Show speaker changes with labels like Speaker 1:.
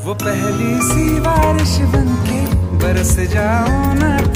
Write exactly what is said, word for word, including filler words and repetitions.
Speaker 1: वो पहली सी बारिश बनके बरस जाओ ना